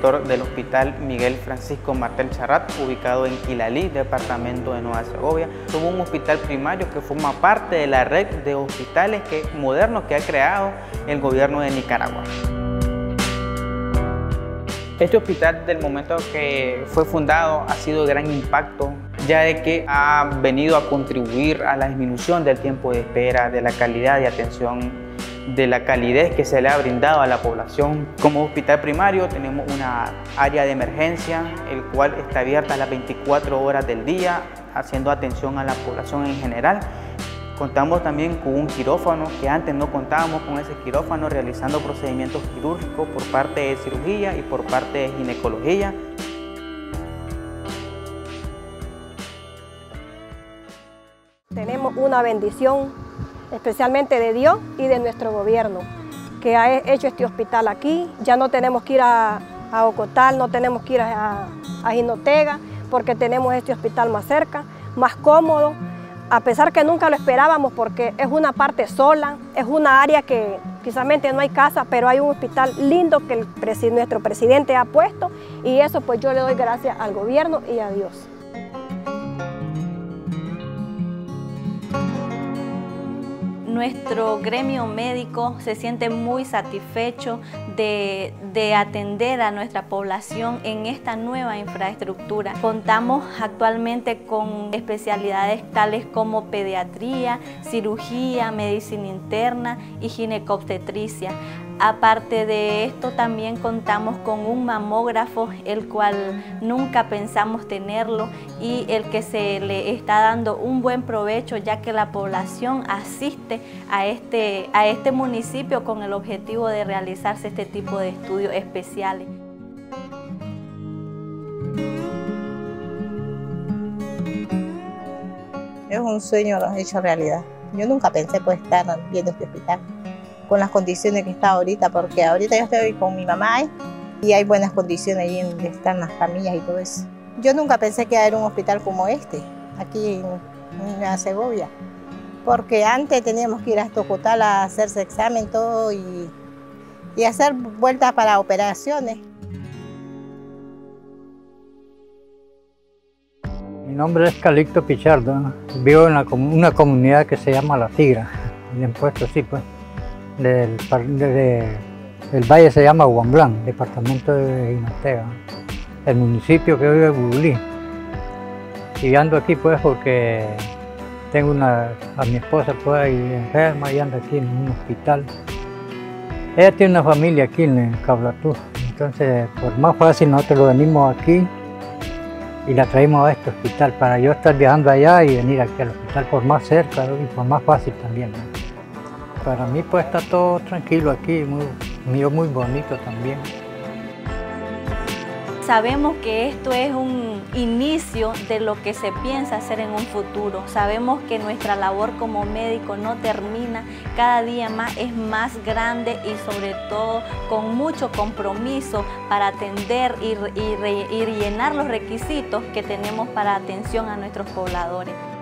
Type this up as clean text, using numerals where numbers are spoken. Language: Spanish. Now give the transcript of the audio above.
director del Hospital Miguel Francisco Martel Charrat, ubicado en Quilalí, departamento de Nueva Segovia. Somos un hospital primario que forma parte de la red de hospitales modernos que ha creado el gobierno de Nicaragua. Este hospital, del momento que fue fundado, ha sido de gran impacto, ya de que ha venido a contribuir a la disminución del tiempo de espera, de la calidad de atención, de la calidez que se le ha brindado a la población. Como hospital primario tenemos una área de emergencia, el cual está abierta las 24 horas del día, haciendo atención a la población en general. Contamos también con un quirófano, que antes no contábamos con ese quirófano, realizando procedimientos quirúrgicos por parte de cirugía y por parte de ginecología. Tenemos una bendición, especialmente de Dios y de nuestro gobierno, que ha hecho este hospital aquí. Ya no tenemos que ir a Ocotal, no tenemos que ir a Jinotega, porque tenemos este hospital más cerca, más cómodo. A pesar que nunca lo esperábamos, porque es una parte sola, es una área que quizás no hay casa, pero hay un hospital lindo que nuestro presidente ha puesto, y eso pues yo le doy gracias al gobierno y a Dios. Nuestro gremio médico se siente muy satisfecho de atender a nuestra población en esta nueva infraestructura. Contamos actualmente con especialidades tales como pediatría, cirugía, medicina interna y ginecobstetricia. Aparte de esto, también contamos con un mamógrafo, el cual nunca pensamos tenerlo y el que se le está dando un buen provecho, ya que la población asiste a este municipio con el objetivo de realizarse este tipo de estudios especiales. Es un sueño hecho realidad. Yo nunca pensé pues estar viendo este hospital con las condiciones que está ahorita, porque ahorita yo estoy con mi mamá y hay buenas condiciones ahí donde están las camillas y todo eso. Yo nunca pensé que iba a haber un hospital como este, aquí en Nueva Segovia, porque antes teníamos que ir a Ocotal a hacerse examen todo y hacer vueltas para operaciones. Mi nombre es Calixto Pichardo, vivo en una comunidad que se llama La Tigra, bien puesto así pues. El valle se llama Huamblán, departamento de Jinotega. El municipio que vive es Bululí. Y ando aquí pues porque tengo a mi esposa pues ahí enferma y anda aquí en un hospital. Ella tiene una familia aquí en Cablatú, entonces por más fácil nosotros lo venimos aquí y la traemos a este hospital para yo estar viajando allá y venir aquí al hospital por más cerca y por más fácil también, ¿no? Para mí pues está todo tranquilo aquí, muy bonito también. Sabemos que esto es un inicio de lo que se piensa hacer en un futuro. Sabemos que nuestra labor como médico no termina, cada día más es más grande y sobre todo con mucho compromiso para atender y llenar los requisitos que tenemos para atención a nuestros pobladores.